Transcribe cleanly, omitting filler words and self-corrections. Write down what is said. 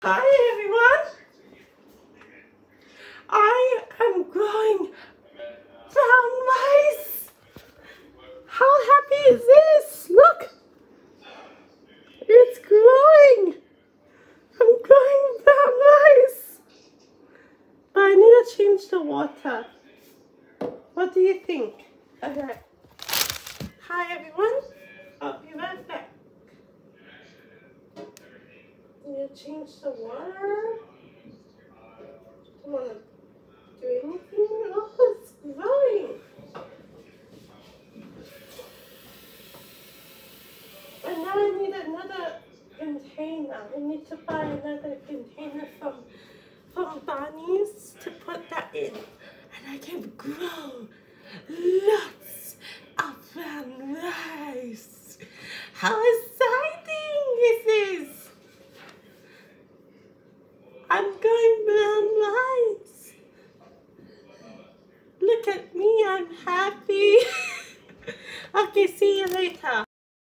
Hi everyone! I am growing brown rice! How happy is this? Look! It's growing! I'm growing brown rice! But I need to change the water. What do you think? Okay. Hi everyone! I'll be right back. Need to change the water. Don't want to do anything. Oh, it's growing! And now I need another container. I need to buy another container from Barney's to put that in. And I can grow lots of brown rice. How exciting this is! I'm growing brown rice. Look at me, I'm happy. Okay, see you later.